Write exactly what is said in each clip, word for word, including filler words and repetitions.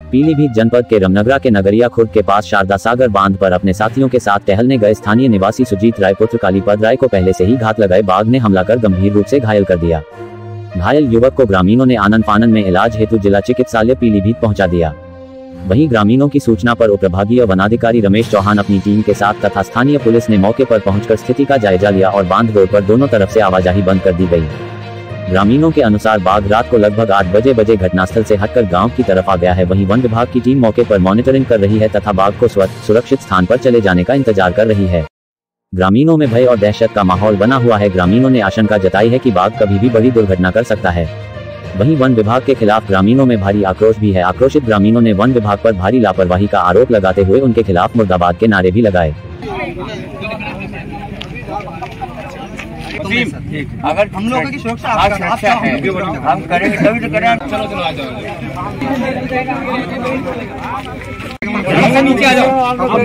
पीलीभीत जनपद के रमनगरा के नगरिया खुर्द के पास शारदा सागर बांध पर अपने साथियों के साथ टहलने गए स्थानीय निवासी सुजीत राय पुत्र कालीपद राय को पहले से ही घात लगाए बाघ ने हमला कर गंभीर रूप से घायल कर दिया। घायल युवक को ग्रामीणों ने आनन फानन में इलाज हेतु जिला चिकित्सालय पीलीभीत पहुंचा दिया। वहीं ग्रामीणों की सूचना पर उपप्रभागीय वनाधिकारी रमेश चौहान अपनी टीम के साथ तथा स्थानीय पुलिस ने मौके पर पहुंचकर स्थिति का जायजा लिया और बांध रोड पर दोनों तरफ से आवाजाही बंद कर दी गई। ग्रामीणों के अनुसार बाघ रात को लगभग आठ बजे बजे घटनास्थल से हटकर गांव की तरफ आ गया है। वहीं वन विभाग की टीम मौके पर मॉनिटरिंग कर रही है तथा बाघ को सुरक्षित स्थान पर चले जाने का इंतजार कर रही है। ग्रामीणों में भय और दहशत का माहौल बना हुआ है। ग्रामीणों ने आशंका जताई है कि बाघ कभी भी बड़ी दुर्घटना कर सकता है। वहीं वन विभाग के खिलाफ ग्रामीणों में भारी आक्रोश भी है। आक्रोशित ग्रामीणों ने वन विभाग पर भारी लापरवाही का आरोप लगाते हुए उनके खिलाफ मुर्दाबाद के नारे भी लगाए। अगर हम लोगों की सुरक्षा आपका है, हम करेंगे तभी तो करें। चलो चलो आ जाओ, नीचे आ जाओ।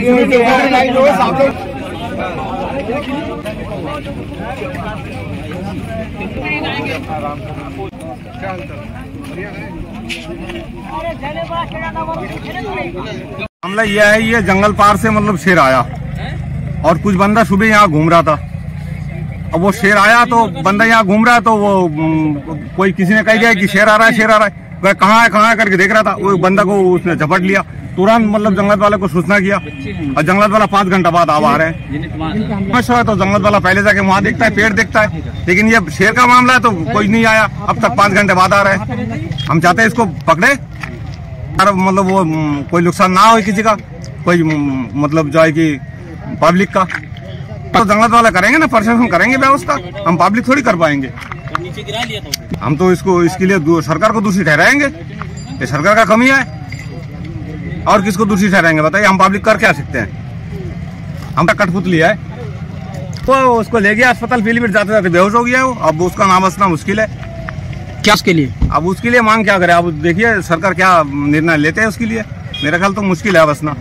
मामला यह है, ये जंगल पार से मतलब शेर आया और कुछ बंदा सुबह यहाँ घूम रहा था। अब वो शेर आया तो बंदा यहाँ घूम रहा है तो वो कोई किसी ने कह दिया कि शेर आ रहा है शेर आ रहा है। वह कहाँ है कहाँ है करके देख रहा था। वो बंदा को उसने झपट लिया। तुरंत मतलब जंगल वाले को सूचना किया और जंगल वाला पाँच घंटा बाद आ रहे हैं। तो जंगल वाला पहले जाके वहाँ देखता है, पेड़ देखता है, लेकिन ये शेर का मामला है तो कोई नहीं आया। अब तक पाँच घंटे बाद आ रहे हैं। हम चाहते हैं इसको पकड़े, मतलब वो कोई नुकसान ना हो किसी का, कोई मतलब जो है कि पब्लिक का। तो जंगल वाला करेंगे ना, प्रशासन करेंगे व्यवस्था, हम पब्लिक थोड़ी कर पाएंगे। नीचे गिरा लिया तो हम तो इसको इसके लिए सरकार को दोषी ठहराएंगे। ये सरकार का कमी है और किसको दोषी ठहराएंगे बताइए। हम पब्लिक कर क्या सकते हैं? हम कठपुतली है। तो उसको ले गया अस्पताल पीलीभीत, जाते जाते बेहोश हो गया वो। अब उसका नाम बचना मुश्किल है। क्या उसके लिए? अब उसके लिए मांग क्या करे? अब देखिए सरकार क्या निर्णय लेते हैं उसके लिए। मेरा ख्याल तो मुश्किल है बचना।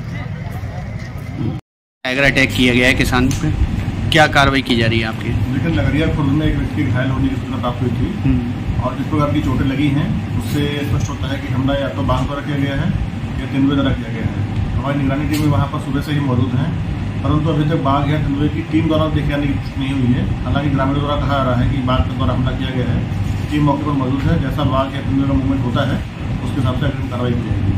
टाइगर अटैक किया गया है किसान पे, क्या कार्रवाई की जा रही है आपकी? लेकिन नगरिया खुर्द में एक व्यक्ति घायल होने की सूचना प्राप्त हुई थी और जिस प्रकार की चोटें लगी हैं उससे स्पष्ट होता है कि हमला या तो बांध पर किया गया है या तेंदुए द्वारा किया गया है। हमारी निगरानी टीम वहाँ पर सुबह से ही मौजूद हैं, परंतु अभी तक बाघ या तेंदुए की टीम द्वारा देखे जाने की पुष्टि नहीं हुई है। हालांकि ग्रामीणों द्वारा कहा जा रहा है कि बाघ के द्वारा हमला किया गया है। टीम मौके पर मौजूद है। जैसा बाघ या तेंदुए का मूवमेंट होता है उसके हिसाब से अग्रिम कार्रवाई की जाएगी।